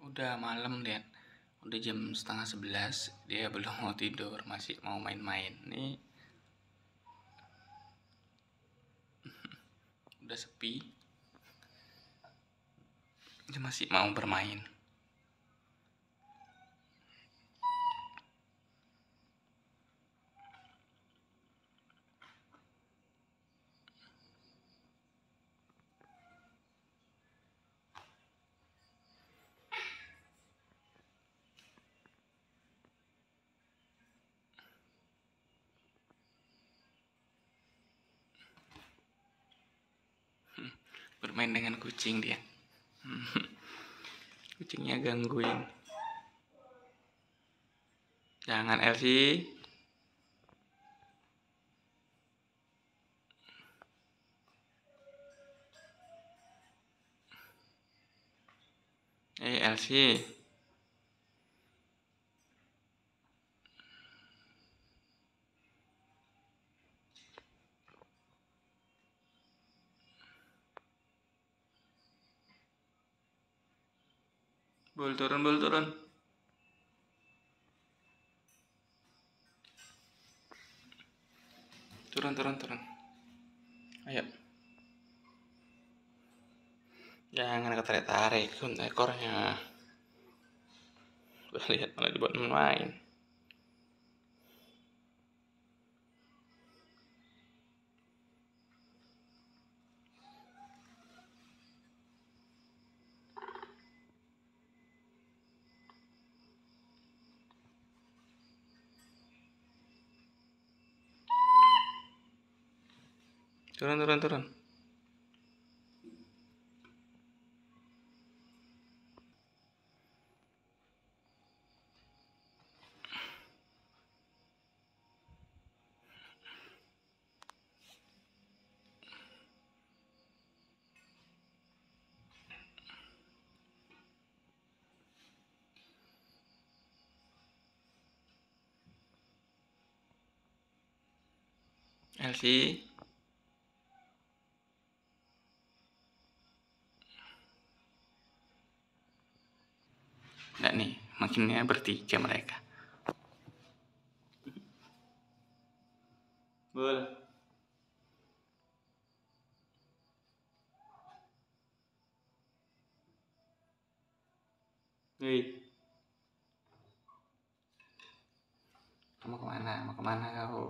Udah malam, lihat. Udah jam 10:30, dia belum mau tidur, masih mau main-main. Nih, udah sepi, dia masih mau bermain. Bermain dengan kucing dia. Kucingnya gangguin. Jangan, Elsie. Elsie. Bol turun, bol turun. Turun, turun, turun. Ayo. Jangan ketarik-tarik ekornya. Lihat, malah dibuat main. Turun, turun, turun. Elsie. Nggak nih, makinnya bertiga mereka. Bol. Hei. Kamu kemana? Mau kemana kau?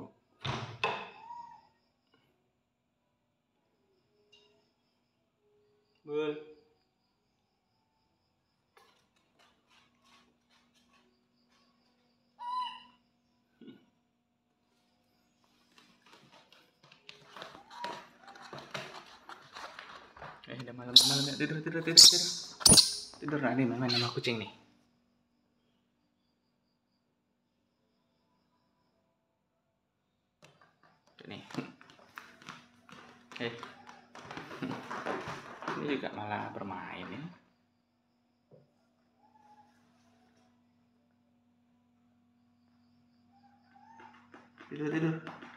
Bol. Udah malam ya. Tidur. Tidur, nah, nih main sama kucing nih. Nih. Ini juga malah bermain ya. Tidur.